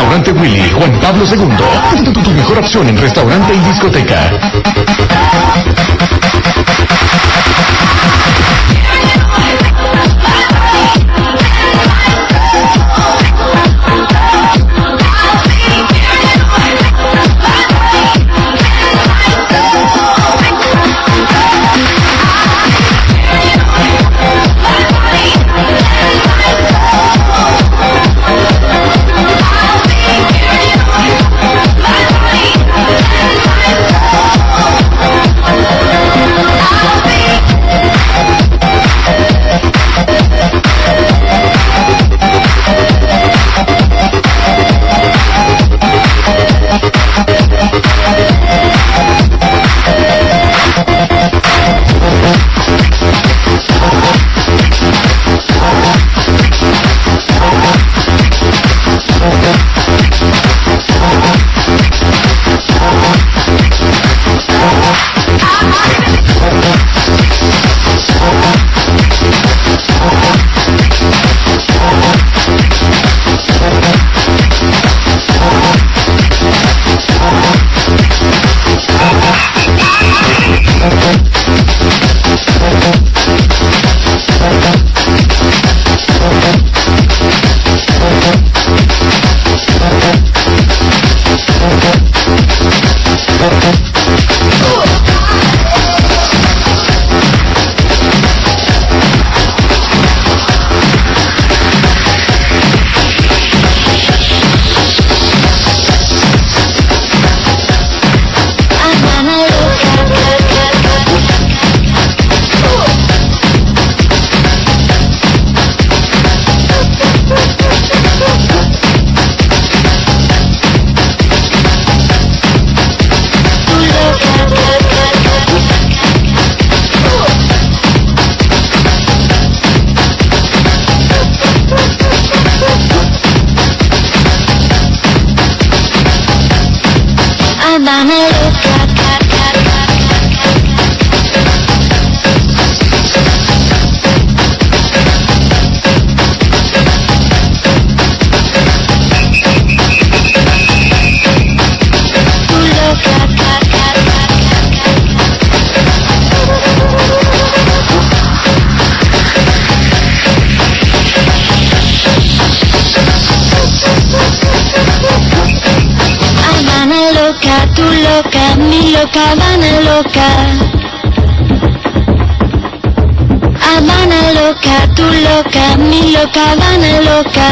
Restaurante Willy, Juan Pablo II. Tu mejor opción en restaurante y discoteca. Habana loca, Habana loca, tú loca, mi loca, Habana loca.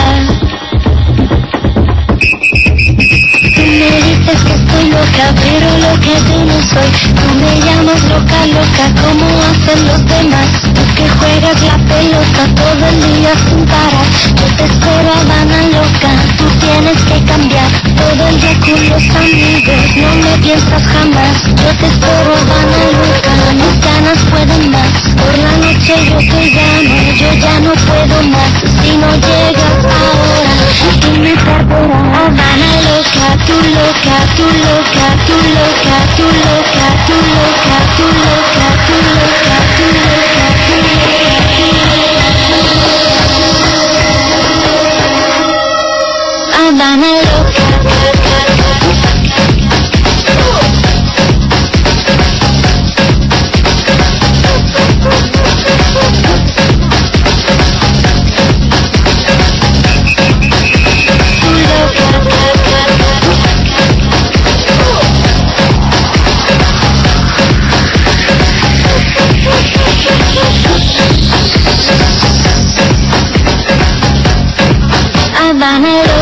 Tú me dices que estoy loca, pero loca yo no soy. Tú me llamas loca, loca, como hacen los demás. Tú que juegas la pelota todo el día sin parar. Yo te espero, Habana loca, tú tienes que cambiar. Todo el día con los amigos, no me piensas jamás. Yo te espero, Habana loca, mis ganas pueden más. Por la noche yo te llamo, yo ya no puedo más. Si no llegas ahora, tú me perderás. Habana loca, tú loca, tú loca, tú loca, tú loca, tú loca, tú loca, tú loca, tú loca, tú loca. Habana loca. Habana